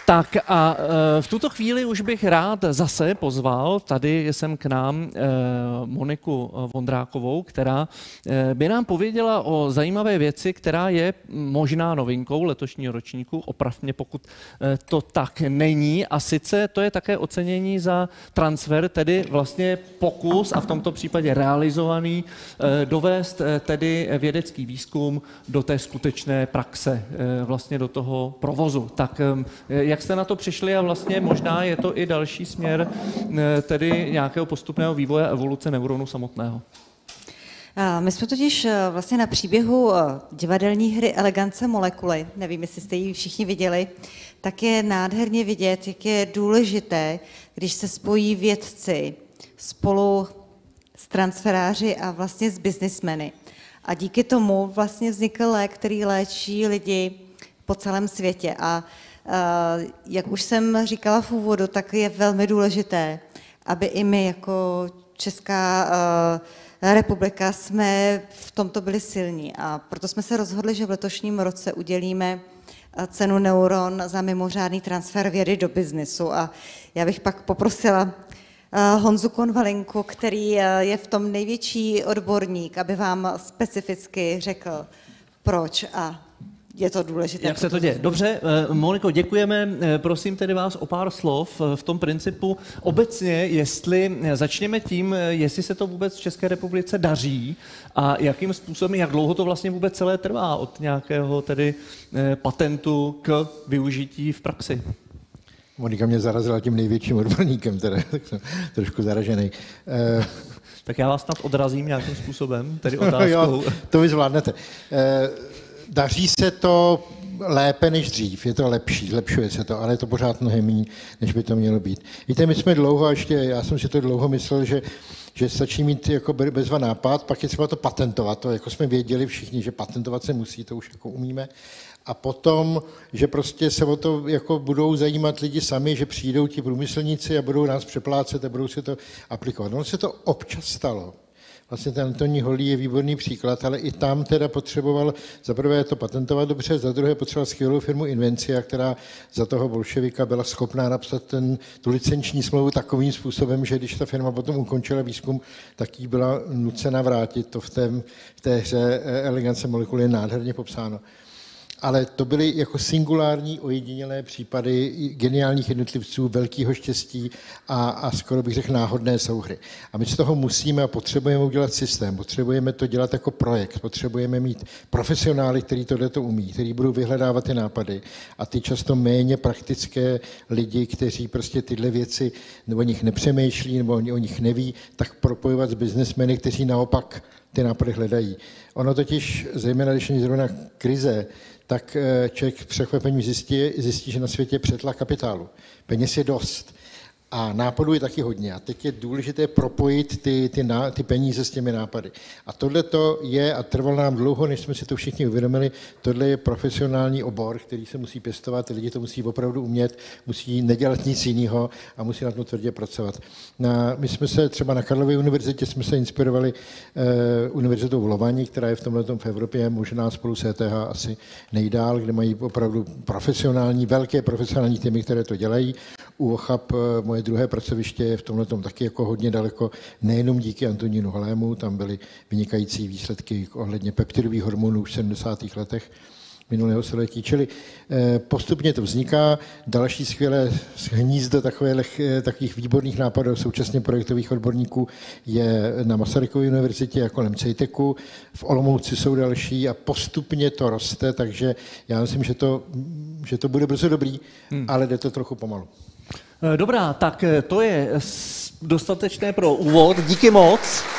Tak a v tuto chvíli už bych rád zase pozval, tady jsem k nám Moniku Vondrákovou, která by nám pověděla o zajímavé věci, která je možná novinkou letošního ročníku, opravně pokud to tak není. A sice to je také ocenění za transfer, tedy vlastně pokus a v tomto případě realizovaný dovést tedy vědecký výzkum do té skutečné praxe, vlastně do toho provozu. Tak jak jste na to přišli a vlastně možná je to i další směr tedy nějakého postupného vývoje a evoluce neuronu samotného? My jsme totiž vlastně na příběhu divadelní hry Elegance molekuly, nevím, jestli jste ji všichni viděli, tak je nádherně vidět, jak je důležité, když se spojí vědci spolu s transferáři a vlastně s biznismeny. A díky tomu vlastně vznikl lék, který léčí lidi po celém světě. A jak už jsem říkala v úvodu, tak je velmi důležité, aby i my jako Česká republika jsme v tomto byli silní. A proto jsme se rozhodli, že v letošním roce udělíme cenu Neuron za mimořádný transfer vědy do biznesu. A já bych pak poprosila Honzu Konvalinku, který je v tom největší odborník, aby vám specificky řekl, proč a je to důležité. Jak se to děje? Dobře, Moniko, děkujeme. Prosím tedy vás o pár slov v tom principu. Obecně, jestli začněme tím, jestli se to vůbec v České republice daří a jakým způsobem, jak dlouho to vlastně vůbec celé trvá od nějakého tedy patentu k využití v praxi. Monika mě zarazila tím největším odborníkem, teda, tak jsem trošku zaražený. Tak já vás snad odrazím nějakým způsobem, tedy otázkou. Jo, to vy zvládnete. Daří se to lépe než dřív, je to lepší, zlepšuje se to, ale je to pořád mnohem méně, než by to mělo být. Víte, my jsme dlouho, ještě já jsem si to dlouho myslel, že stačí mít jako bezva nápad, pak je třeba to patentovat, to jako jsme věděli všichni, že patentovat se musí, to už jako umíme. A potom, že prostě se o to jako budou zajímat lidi sami, že přijdou ti průmyslníci a budou nás přeplácet a budou si to aplikovat. Ono se to občas stalo. Vlastně ten Antoní Holý je výborný příklad, ale i tam teda potřeboval za prvé to patentovat dobře, za druhé potřeboval skvělou firmu Invencia, která za toho bolševika byla schopná napsat tu licenční smlouvu takovým způsobem, že když ta firma potom ukončila výzkum, tak jí byla nucena vrátit. To v té hře Elegance molekuly je nádherně popsáno. Ale to byly jako singulární, ojedinělé případy geniálních jednotlivců, velkého štěstí a skoro bych řekl náhodné souhry. A my z toho musíme a potřebujeme udělat systém, potřebujeme to dělat jako projekt, potřebujeme mít profesionály, kteří tohleto umí, kteří budou vyhledávat ty nápady a ty často méně praktické lidi, kteří prostě tyhle věci o nich nepřemýšlí nebo o nich neví, tak propojovat s biznesmeny, kteří naopak ty nápady hledají. Ono totiž, zejména když je zrovna krize, tak člověk překvapením zjistí, že na světě je přetlak kapitálu. Peněz je dost a nápadů je taky hodně. A teď je důležité propojit ty peníze s těmi nápady. A tohle to je, a trvalo nám dlouho, než jsme si to všichni uvědomili, tohle je profesionální obor, který se musí pěstovat, lidi to musí opravdu umět, musí nedělat nic jiného a musí na tom tvrdě pracovat. My jsme se třeba na Karlově univerzitě jsme se inspirovali univerzitou v Lovani, která je v tomhletom v Evropě, možná spolu s ETH asi nejdál, kde mají opravdu velké profesionální týmy, které to dělají. U OCHAP moje druhé pracoviště je v tomhletom taky jako hodně daleko, nejenom díky Antonínu Holému, tam byly vynikající výsledky ohledně peptidových hormonů už v 70. letech minulého století. Čili postupně to vzniká. Další skvělé hnízdo takových výborných nápadů, současně projektových odborníků, je na Masarykově univerzitě a kolem CEITECu. V Olomouci jsou další a postupně to roste, takže já myslím, že to bude brzo dobrý, ale jde to trochu pomalu. Dobrá, tak to je dostatečné pro úvod. Díky moc.